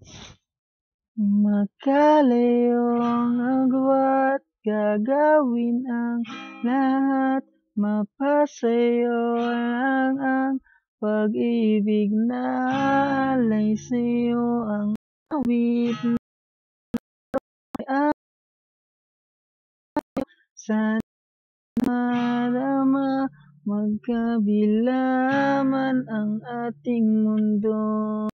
Makalayong agwat, gagawin ang lahat, mapasayo lang ang pag-ibig na alay sa'yo. Ang awit ay sana madama, magkabila man ang ating mundo.